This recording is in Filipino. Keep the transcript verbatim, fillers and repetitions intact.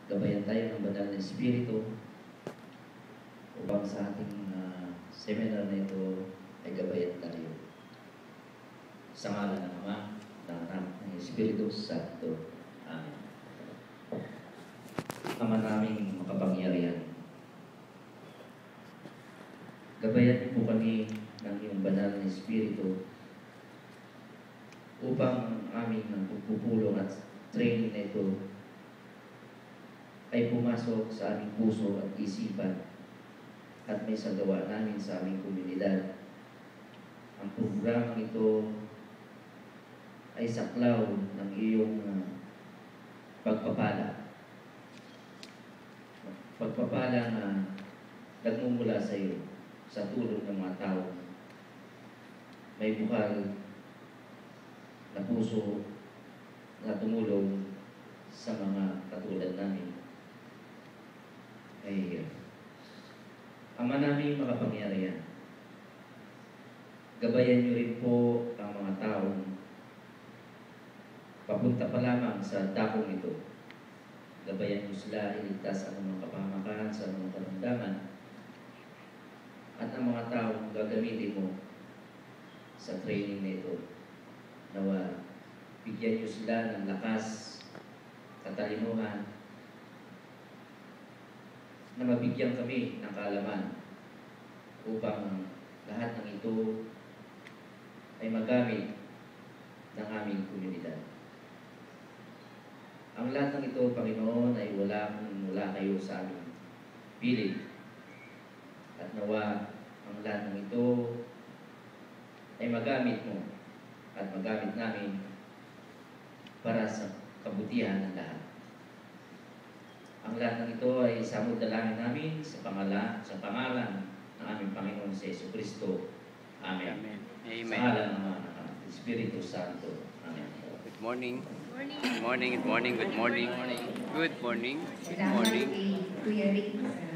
gabayan tayo ng banal na Espiritu upang sa ating uh, seminar na ito ay gabayan tayo. Sa ngalan ng Ama, ng Anak, ng Espiritu Santo. Amen. Ama naming makapangyarihan, gabayan niyo po kami ng iyong banal na Espiritu upang aming pagpupulong at training na ito ay pumasok sa aming puso at isipan at may sagawa namin sa aming komunidad. Ang programang ito ay saklaw ng iyong uh, pagpapala. Pagpapala na nagmumula sa iyo sa tulong ng mga tao. May bukal na puso na tumulong sa mga katulad namin. Ay, Ama namin makapangyarihan, gabayan niyo rin po ang mga taong papunta pa lamang sa dakong ito. Gabayan niyo sila iligtas ang mga kapahamakan sa mga karamdaman at ang mga taong gagamitin mo sa training na ito. Nawa, bigyan niyo sila ng lakas, katalinuhan, na mabigyan kami ng kaalaman upang lahat ng ito ay magamit ng aming komunidad. Ang lahat ng ito, Panginoon, ay walang mula kayo sa aming pilit. At nawa, ang lahat ng ito ay magamit mo at magamit namin para sa kabutihan ng lahat. Ang lahat ng ito ay samod dalangin namin sa pangalan, sa pangalan ng aming Panginoon sa Jesucristo. Amen. Amen. Sa pangalan ng Ama ng Espiritu Santo. Amen. Good morning. Good morning. Good morning. Good morning. Good morning. Good morning. Kuya Rick.